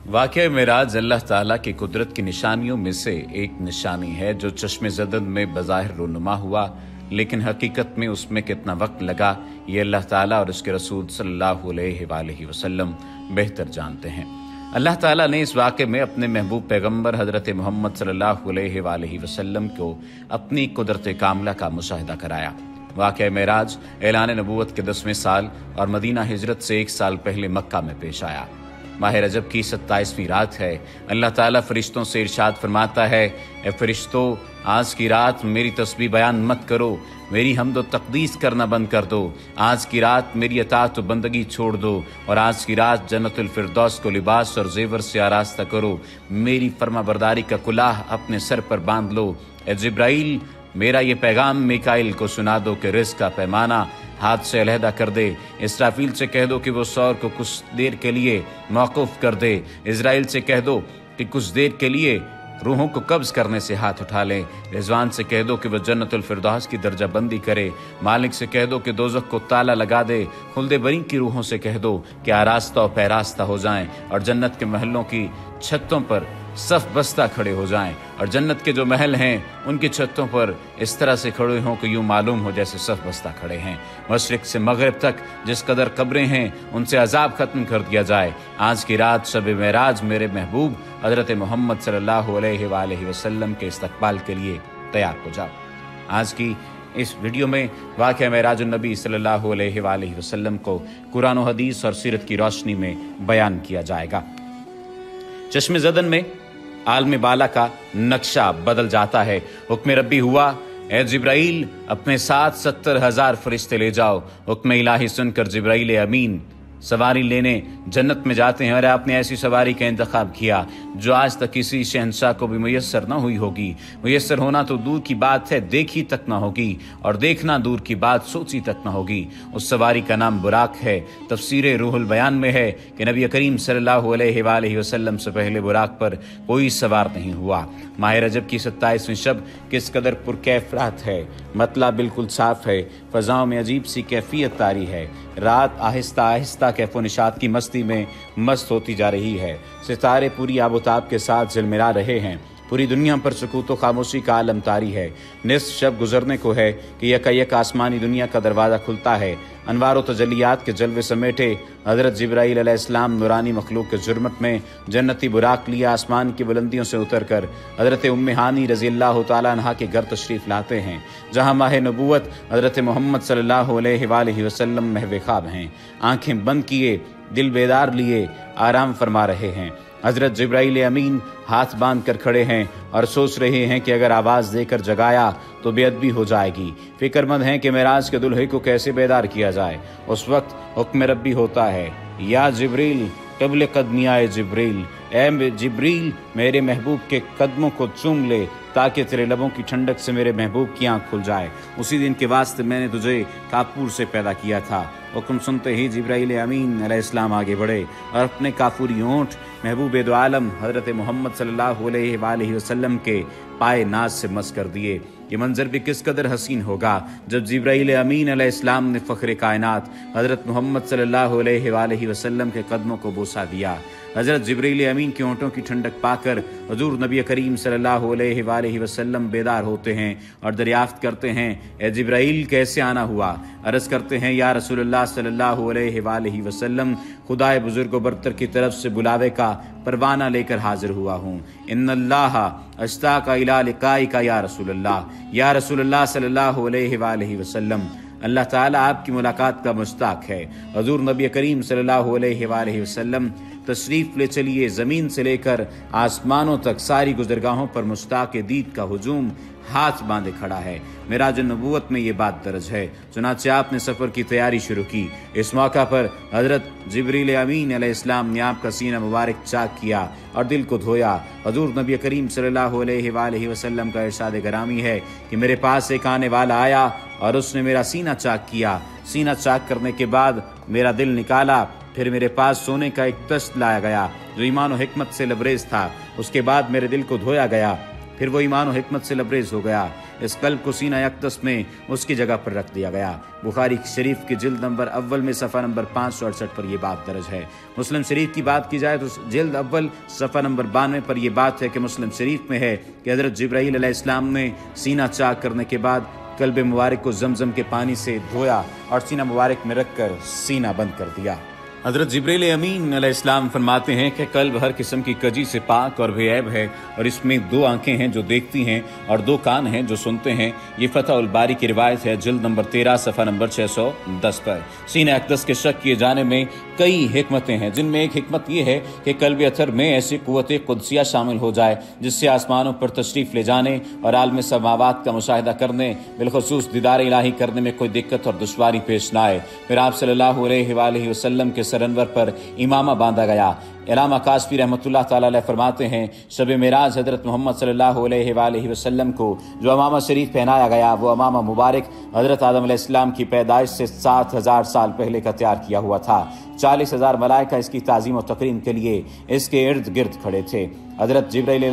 वाक़या मेराज अल्लाह ताला की कुदरत की निशानियों में से एक निशानी है जो चश्मे ज़दन में बज़ाहिर रूनुमा हुआ, लेकिन हकीकत में उसमें कितना वक्त लगा ये अल्लाह ताला और उसके रसूल सल्लल्लाहु अलैहि वसल्लम बेहतर जानते हैं। अल्लाह ताला ने इस वाक़े में अपने महबूब पैगम्बर हज़रत मोहम्मद सल्लल्लाहु अलैहि वसल्लम को अपनी कुदरत कामला का मुशाहिदा कराया। वाक़या मेराज ऐलान नबूवत के 10वें साल और मदीना हिजरत से 1 साल पहले मक्का में पेश आया। माह रजब की 27वीं रात है। अल्लाह ताला फरिश्तों से इरशाद फरमाता है, ए फरिश्तों, आज की रात मेरी तस्बीह बयान मत करो, मेरी हम्द व तक़दीस करना बंद कर दो। आज की रात मेरी अताअत व बंदगी छोड़ दो और आज की रात जन्नतुल फिरदौस को लिबास और जेवर से आरास्ता करो। मेरी फर्माबरदारी का कुलाह अपने सर पर बांध लो। ए जिब्राइल, मेरा ये पैगाम मिकाइल को सुना दो कि रिज़्क़ का पैमाना हाथ से अलहदा कर दे। इसराफील से कह दो कि वो सौर को कुछ देर के लिए मौकूफ़ कर दे। इज़राइल से कह दो कि कुछ देर के लिए रूहों को कब्ज़ करने से हाथ उठा लें। रिजवान से कह दो कि वह जन्नतुल फिरदौस की दर्जा बंदी करे। मालिक से कह दो कि दोज़ख को ताला लगा दे। खुल्दे बरी की रूहों से कह दो कि आरास्ता और पैरास्ता हो जाएं और जन्नत के महलों की छतों पर सफ बस्ता खड़े हो जाएं और जन्नत के जो महल हैं उनकी छतों पर इस तरह से खड़े हों कि यूं मालूम हो जैसे सफ बस्ता खड़े हैं। मशरिक से मगरिब तक जिस कदर कब्रें हैं उनसे अजाब खत्म कर दिया जाए। आज की रात शब मेराज मेरे महबूब हज़रत मोहम्मद सल्लल्लाहु अलैहि वसल्लम के इस्तकबाल के लिए तैयार हो जाओ। आज की इस वीडियो में वाक़या मेराजुन नबी सल्लल्लाहु अलैहि वसल्लम को कुरान और हदीस और सीरत की रोशनी में बयान किया जाएगा। चश्मे ज़दन में आलम बाला का नक्शा बदल जाता है। हुक्म रब्बी हुआ, ए जिब्राइल, अपने साथ 70,000 फरिश्ते ले जाओ। हुक्म इलाही सुनकर जिब्राइल अमीन सवारी लेने जन्नत में जाते हैं और आपने ऐसी सवारी का इंतखाब किया जो आज तक किसी शहंशाह को भी मुयस्सर न हुई होगी। मुयस्सर होना तो दूर की बात है, देखी तक न होगी, और देखना दूर की बात, सोची तक न होगी। उस सवारी का नाम बुराक है। तफसीर रूहुल बयान में है कि नबी करीम सल्लल्लाहु अलैहि वसल्लम से पहले बुराक पर कोई सवार नहीं हुआ। माह रजब की 27वीं शब किस कदर पुरकैफ रात है। मतला बिल्कुल साफ है, फ़ज़ाओं में अजीब सी कैफियत तारी है। रात आहिस्ता आहिस्ता कैफ़ो निशात की मस्ती में मस्त होती जा रही है। सितारे पूरी आबोताब के साथ झिलमिला रहे हैं। पूरी दुनिया पर सुकूत व खामोशी का आलम तारी है। निस्फ शब गुजरने को है कि यकायक आसमानी दुनिया का दरवाज़ा खुलता है। अनवार व तजलियात के जलवे समेटे हज़रत जिब्राईल अलैहिस्सलाम नूरानी मखलूक के जुर्मत में जन्नती बुराक लिया आसमान की बुलंदियों से उतर कर हज़रत उम्मे हानी रज़ियल्लाहु तआला अन्हा के घर तशरीफ़ लाते हैं, जहाँ माह नबूवत हज़रत मोहम्मद सल्लल्लाहु अलैहि वसल्लम महव ख्वाब हैं। आँखें बंद किए, दिल बेदार लिए आराम फरमा रहे हैं। हज़रत जिब्राईल अमीन हाथ बांध कर खड़े हैं और सोच रहे हैं कि अगर आवाज़ देकर जगाया तो बेअदबी हो जाएगी। फिक्रमंद हैं कि मेराज के दुल्हे को कैसे बेदार किया जाए। उस वक्त हुक्म रब्बी होता है, या जिब्रील क़ब्ल क़दमी आए जिब्रील, ए जिब्रील, मेरे महबूब के कदमों को चूम ले ताकि तेरे लबों की ठंडक से मेरे महबूब की आँख खुल जाए। उसी दिन के वास्ते मैंने तुझे काफूर से पैदा किया था। हुक्म सुनते ही जिब्राईल अमीन अलैहिस्सलाम आगे बढ़े और अपने काफूरी होंठ महबूब दो आलम हज़रत मोहम्मद सल्लल्लाहु अलैहि वसल्लम के पाए नाज से मस कर दिए। ये मंजर भी किस कदर हसीन होगा जब जिब्राईल अमीन अलैहिस्सलाम ने फ़ख्र कायनात हज़रत मोहम्मद सल्लल्लाहु अलैहि वसल्लम के कदमों को बोसा दिया। हज़रत जिब्राईल अमीन के होंठों की ठंडक पाकर हुज़ूर नबी करीम सल्लल्लाहु अलैहि वसल्लम बेदार होते हैं और दरियाफ्त करते हैं, ए जिब्राईल, कैसे आना हुआ? अर्ज़ करते हैं, या रसूलुल्लाह सल्लल्लाहु अलैहि वसल्लम, खुदाए बुजुर्ग व बरतर की तरफ से बुलावे का परवाना लेकर हाजिर हुआ हूँ। इन्नल्लाह अश्ताका इला लिकाइका या रसूलुल्लाह सल्लल्लाहु अलैहि वसल्लम, अल्लाह ताला आपकी मुलाकात का मुश्ताक है। हुज़ूर नबी करीम सल्लल्लाहु अलैहि वसल्लम तशरीफ़ ले चलिए। ज़मीन से लेकर आसमानों तक सारी गुज़रगाहों पर मुश्ताक दीद का हुजूम हाथ बांधे खड़ा है। मेराज नबूवत में ये बात दर्ज है। चुनांचे आपने सफ़र की तैयारी शुरू की। इस मौका पर हज़रत जिब्रील अमीन अलैहिस्सलाम ने आपका सीना मुबारक चाक किया और दिल को धोया। हुज़ूर नबी करीम सल्लल्लाहु अलैहि वसल्लम का इरशाद गरामी है कि मेरे पास एक आने वाला आया और उसने मेरा सीना चाक किया। सीना चाक करने के बाद मेरा दिल निकाला, फिर मेरे पास सोने का एक तश्त लाया गया जो ईमान और हिकमत से लबरेज था। उसके बाद मेरे दिल को धोया गया, फिर वो ईमान और हिकमत से लबरेज हो गया। इस कल्ब को सीना अक़दस में उसकी जगह पर रख दिया गया। बुखारी शरीफ की जिल्द नंबर अव्वल में सफ़ा नंबर 568 पर यह बात दर्ज है। मुस्लिम शरीफ की बात की जाए तो जिल्द अव्वल सफ़ा नंबर 92 पर यह बात है कि मुस्लिम शरीफ में है कि हज़रत जिब्राईल अलैहिस्सलाम ने सीना चाक करने के बाद कल्ब मुबारक को जमजम के पानी से धोया और सीना मुबारक में रखकर सीना बंद कर दिया। हज़रत जिब्रील अमीन अलैहिस्सलाम फरमाते हैं कि कल्ब हर किस्म की कजी से पाक और बेऐब है और इसमें 2 आंखें हैं जो देखती हैं और 2 कान हैं जो सुनते हैं। ये फतहुल बारी की रिवायत है जिल्द नंबर 13 सफ़ा नंबर 610 पर। सीने अक़दस के शक किए जाने में कई हिकमतें हैं, जिनमें एक हिकमत ये है कि कल्ब अथर में ऐसी क़ुव्वत क़ुदसिया शामिल हो जाए जिससे आसमानों पर तशरीफ़ ले जाने और आलम समावात का मुशाहिदा करने, बिलखुसूस दीदार इलाही करने में कोई दिक्कत और दुश्वारी पेश न आए। फिर आप सल्लल्लाहु अलैहि वसल्लम के सरअनवर पर इमामा बांधा गया। इलामा काशफी रहमतुल्लाह ताला अलैह फरमाते हैं, शब मेराज हज़रत मोहम्मद सल्लल्लाहु अलैहि वसल्लम को जो अमामा शरीफ पहनाया गया वो अमामा मुबारक हज़रत आदम अलैहिस्सलाम की पैदाइश से 7000 साल पहले का तैयार किया हुआ था। 40,000 मलाइका इसकी ताज़ीम और तकरीम के लिए इसके इर्द गिर्द खड़े थे। हज़रत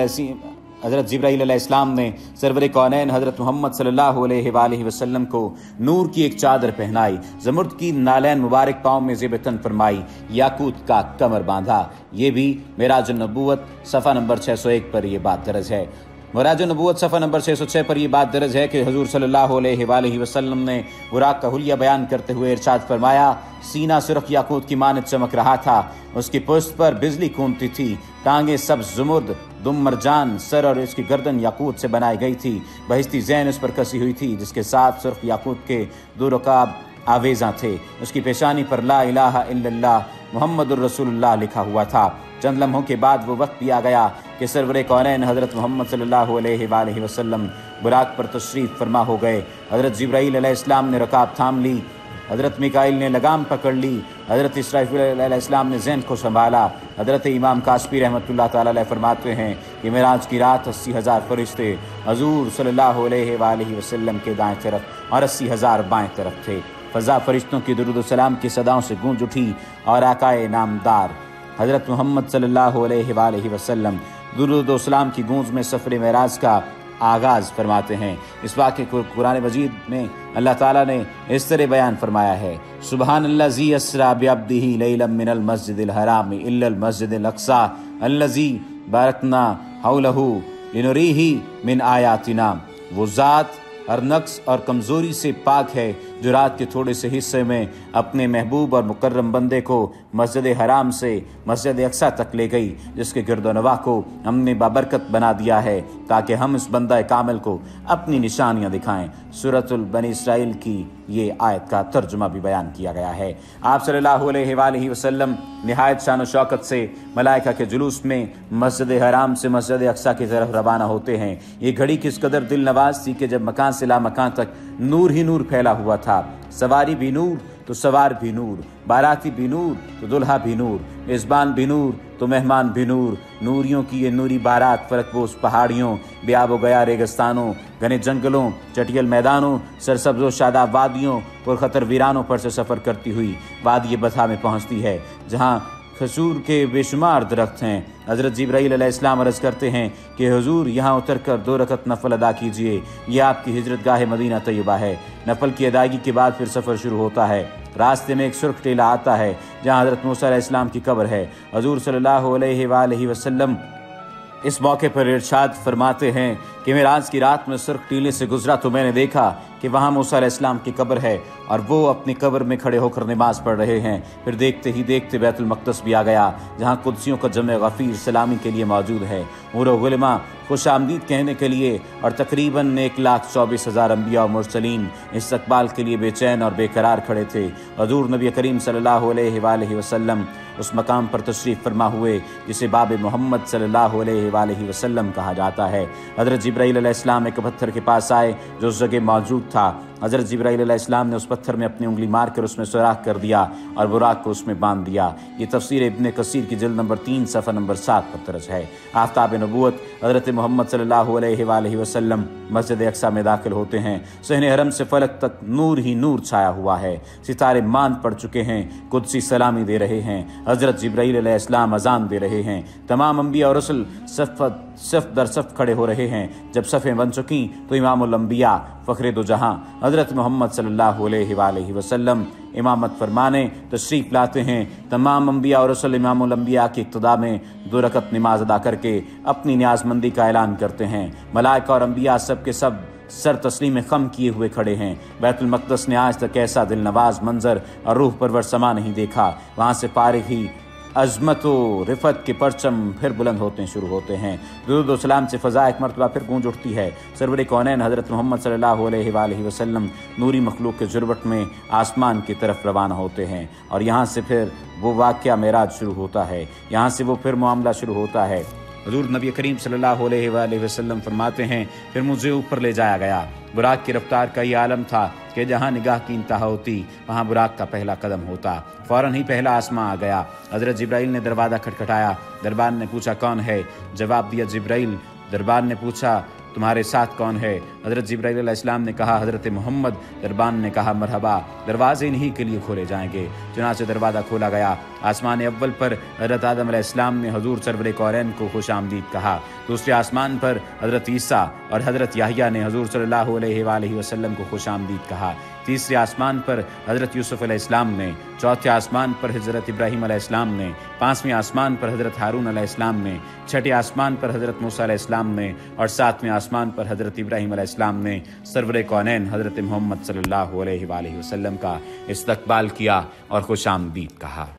जिब्राईल अलैहिस्सलाम ने सरवर कौनैन हज़रत मोहम्मद सल्लल्लाहु अलैहि वसल्लम को नूर की एक चादर पहनाई, ज़मुर्द की नालैन मुबारक पाँव में ज़ेब-ए-तन फरमाई, याकूत का कमर बांधा। ये भी मेराज नबूवत सफ़ा नंबर 601 पर यह बात दर्ज है। मेराज नबूवत सफ़ा नंबर 606 पर यह बात दर्ज है कि हुज़ूर सल्लल्लाहु अलैहि वसल्लम ने बुराक का हुलिया बयान करते हुए इरशाद फरमाया, सीना सुर्ख याकूत की मानद चमक रहा था, उसकी पुश्त पर बिजली कूदती थी, टांगे सब ज़ुमुर्द, दुम मरजान, सर और इसकी गर्दन याकूत से बनाई गई थी, बहिस्ती ज़ैन उस पर कसी हुई थी जिसके साथ सुर्ख याकूत के 2 रकाब आवेज़ा थे। उसकी पेशानी पर ला इलाहा इल्लल्लाह मुहम्मदुर रसूलुल्लाह लिखा हुआ था। चंद लम्हों के बाद वो वक्त भी आ गया कि सरवर कौनैन हज़रत मोहम्मद सल्लल्लाहु अलैहि वसल्लम बुराक पर तशरीफ़ फरमा हो गए। हज़रत जिब्राईल अलैहिस्सलाम ने रकाब थाम ली, हज़रत मिकाईल ने लगाम पकड़ ली, हज़रत इसराफील अलैहिस्सलाम ने ज़ैन को संभाला। हज़रत इमाम काशफी रहमतुल्लाह ताला अलैह फरमाते हैं कि मेराज की रात 80,000 फरिश्ते हज़ूर सल्लल्लाहु अलैहि वसल्लम के दाएं तरफ और 80,000 बाएं तरफ थे। फ़ज़ा फरिश्तों की दुरूद व सलाम की सदाओं से गूंज उठी और आकाए नामदार हज़रत मोहम्मद सल्लल्लाहु अलैहि वसल्लम दुरूद व सलाम की गूंज में सफ़र मेराज का आगाज़ फरमाते हैं। इस वाक़े को कुरान मजीद में अल्लाह ताला ने इस तरह बयान फरमाया है, सुबहानल्लज़ी अस्रा बिअब्दिही लैलन मिनल मस्जिदिल हराम इल्लल मस्जिदिल अक़सा अल्लज़ी बारकना हौलहू लिनुरीही मिन आयातिना। वो ज़ात हर नक्स और कमज़ोरी से पाक है जो रात के थोड़े से हिस्से में अपने महबूब और मुकर्रम बंदे को मस्जिद हराम से मस्जिद अक़सा तक ले गई, जिसके गिरदोनवा को हमने बाबरकत बना दिया है ताकि हम इस बंदा कामिल को अपनी निशानियां दिखाएं। सूरतुल बनी इसराइल की ये आयत का तर्जुमा भी बयान किया गया है। आप सल्लल्लाहु अलैहि वसल्लम निहायत शान व शौकत से मलाइका के जुलूस में मस्जिद हराम से मस्जिद अक़सा की तरफ रवाना होते हैं। ये घड़ी किस कदर दिल नवाज थी कि जब मकान से ला मकान तक नूर ही नूर फैला हुआ था। सवारी भी नूर तो सवार भी नूर, बाराती भी नूर तो दुल्हा भी नूर, मेज़बान भी नूर तो मेहमान भी नूर। नूरियों की ये नूरी बारात फलकपोश पहाड़ियों, बेआब गया रेगिस्तानों, घने जंगलों, चटियल मैदानों, सरसब्ज़ व शादाब वादियों, पुरखतर वीरानों पर से सफ़र करती हुई वादी बथा में पहुँचती है जहाँ खजूर के बेशुमार दरख्त हैं। हज़रत जिब्राईल अलैहिस्सलाम अर्ज़ करते हैं कि हुजूर यहाँ उतर कर 2 रकत नफल अदा कीजिए, यह आपकी हिजरत गाह मदीना तैयबा है। नफल की अदायगी के बाद फिर सफ़र शुरू होता है। रास्ते में एक सुर्ख टीला आता है जहाँ हज़रत मूसा अलैहिस्सलाम की कब्र है। हुजूर सल्लल्लाहु अलैहि वसल्लम इस मौके पर इरशाद फरमाते हैं कि मेराज की रात में सुर्ख टीले से गुजरा तो मैंने देखा कि वहाँ मूसा अलैहिस्सलाम की कब्र है और वो अपनी कब्र में खड़े होकर नमाज पढ़ रहे हैं। फिर देखते ही देखते बैतुल मक़दस भी आ गया जहाँ कुद्सियों का जमे गफ़ीर सलामी के लिए मौजूद है, उमर गुलमा खुश आमदीद कहने के लिए, और तकरीबन 1,24,000 अम्बिया और मुरसलीन इस्तक़बाल के लिए बेचैन और बेकरार खड़े थे। हुज़ूर नबी करीम सल्लल्लाहु अलैहि वसल्लम उस मकाम पर तशरीफ़ फरमा हुए जिसे बाब मोहम्मद सल्लल्लाहु अलैहि वसल्लम कहा जाता है। हज़रत जिब्राईल अलैहिस्सलाम एक पत्थर के पास आए जो उस जगह मौजूद था। हज़रत जिब्राईल अलैहिस्सलाम ने उस पत्थर में अपनी उंगली मारकर उसमें सुराख कर दिया और बुराक को उसमें बांध दिया। ये तफसीर इब्न कसीर की जिल्द नंबर 3 सफ़ा नंबर 7 पर दर्ज है। आफ्ताब नबूवत हज़रत मोहम्मद सल्लल्लाहु अलैहि वसल्लम मस्जिद अक़सा में दाखिल होते हैं। सहने हरम से फलक तक नूर ही नूर छाया हुआ है। सितारे मांद पड़ चुके हैं, कुदसी सलामी दे रहे हैं। हज़रत जिब्राईल अलैहिस्सलाम अज़ान दे रहे हैं। तमाम अंबिया और रसूल صف در صف کھڑے ہو رہے ہیں۔ جب صفیں بن چکیں تو امام الانبیاء فخر دو جہاں حضرت محمد صلی اللہ علیہ وآلہ وسلم امامت فرمانے تشریف لاتے ہیں۔ تمام انبیاء اور رسل امام الانبیاء کی اقتداء میں 2 رکعت نماز ادا کر کے اپنی نیاز مندی کا اعلان کرتے ہیں۔ ملائکہ اور انبیاء سب کے سب سر تسلیم خم کیے ہوئے کھڑے ہیں۔ بیت المقدس نے آج تک ایسا دل نواز منظر اور روح پرور سما نہیں دیکھا۔ وہاں سے فارغ ہی عظمت و رفعت کے پرچم پھر بلند ہوتے شروع ہوتے ہیں۔ درود و سلام سے فضا ایک مرتبہ پھر گونج اٹھتی ہے۔ سرور کونین حضرت محمد صلی اللہ علیہ وآلہ وسلم نوری مخلوق کے ضرورت میں آسمان کی طرف روانہ ہوتے ہیں، اور یہاں سے پھر وہ واقعہ معراج شروع ہوتا ہے۔ یہاں سے وہ پھر معاملہ شروع ہوتا ہے۔ حضور نبی کریم صلی اللہ علیہ وآلہ وسلم فرماتے ہیں پھر مجھے اوپر لے جایا گیا۔ براق کی رفتار کا یہ عالم تھا کہ جہاں نگاہ کی انتہا ہوتی وہاں براق کا پہلا قدم ہوتا۔ فوراً ہی پہلا آسماں آ گیا۔ حضرت جبرائیل نے دروازہ کھٹکھٹایا۔ دربان نے پوچھا کون ہے؟ جواب دیا جبرائیل۔ دربان نے پوچھا تمہارے ساتھ کون ہے؟ حضرت جبرائیل علیہ السلام نے کہا حضرت محمد۔ دربان نے کہا مرحبا، دروازے انہی کے لیے کھولے جائیں گے۔ چنانچہ دروازہ کھولا گیا۔ آسمان اول پر حضرت آدم علیہ السلام نے حضور سرور کونین کو خوش آمدید کہا۔ دوسرے آسمان پر حضرت عیسیٰ اور حضرت یحییٰ نے حضور صلی اللہ علیہ وآلہ وسلم کو خوش آمدید کہا۔ تیسرے آسمان پر حضرت یوسف علیہ السلام نے، چوتھے آسمان پر حضرت ابراہیم علیہ السلام نے، پانچویں آسمان پر حضرت ہارون علیہ السلام نے، چھٹے آسمان پر حضرت موسیٰ علیہ السلام نے، اور ساتویں آسمان پر حضرت ابراہیم علیہ السلام نے سرور کونین حضرت محمد صلی اللہ علیہ وآلہ وسلم کا استقبال کیا اور خوش آمدید کہا۔